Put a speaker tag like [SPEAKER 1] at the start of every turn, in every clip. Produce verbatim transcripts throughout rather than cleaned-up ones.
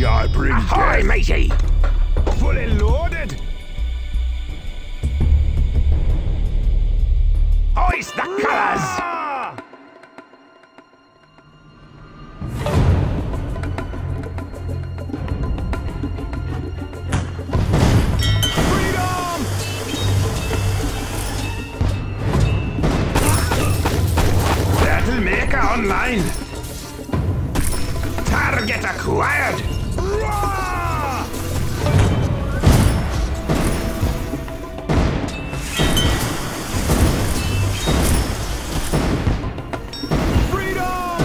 [SPEAKER 1] I bring
[SPEAKER 2] Ahoy,
[SPEAKER 1] death.
[SPEAKER 2] matey!
[SPEAKER 1] Fully loaded.
[SPEAKER 2] Hoist the colours!
[SPEAKER 1] Ah! Freedom!
[SPEAKER 2] Battle Maker online. Target acquired.
[SPEAKER 1] Roar! Freedom!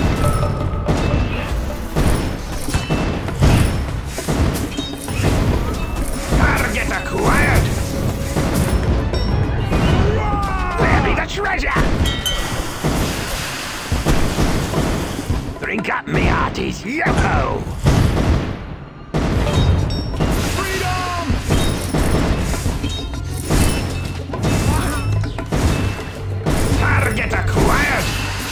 [SPEAKER 2] Target acquired. Where be the treasure? Drink up, me hearties. Yo-ho!
[SPEAKER 1] Freedom!
[SPEAKER 2] Target acquired.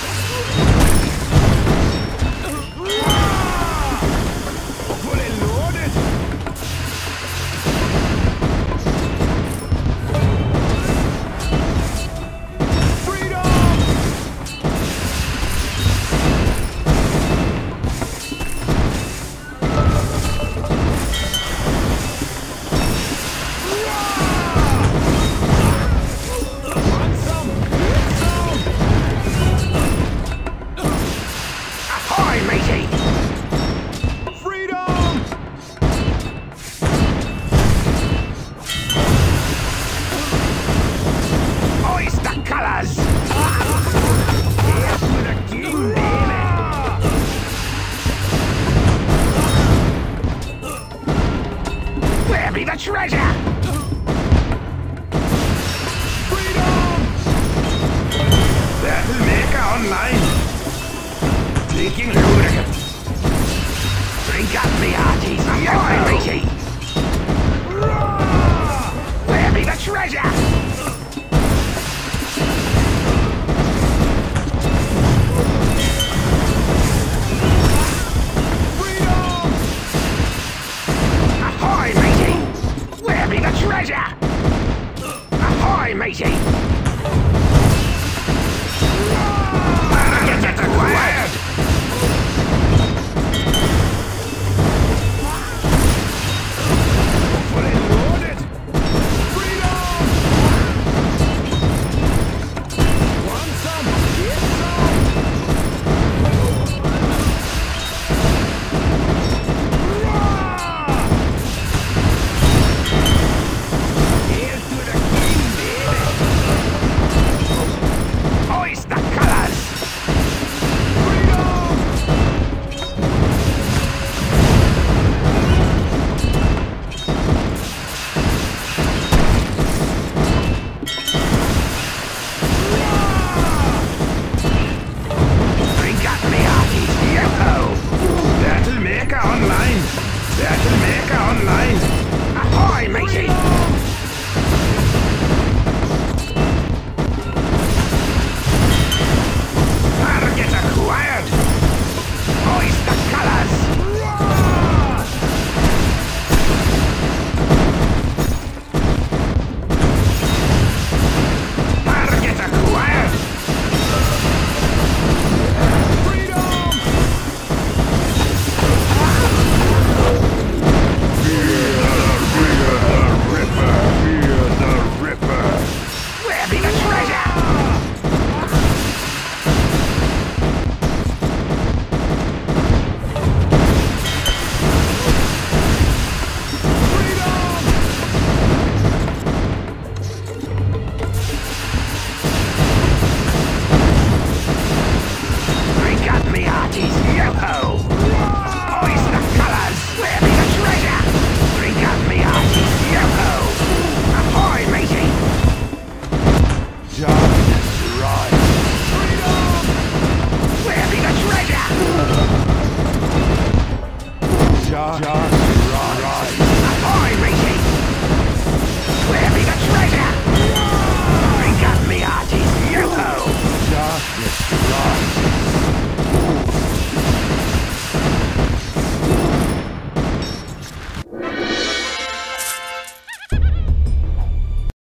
[SPEAKER 1] Fully loaded. Freedom! Want some? Get some!
[SPEAKER 2] Ahoy, matey!
[SPEAKER 1] Freedom!
[SPEAKER 2] Hoist the colours!
[SPEAKER 1] Here's for the king, baby!
[SPEAKER 2] Where be the treasure?
[SPEAKER 1] Freedom!
[SPEAKER 2] Battle Maker online. Taking lubricant. Drink up, me hearties. Ahoy, matey!
[SPEAKER 1] Roar!
[SPEAKER 2] Where be the treasure?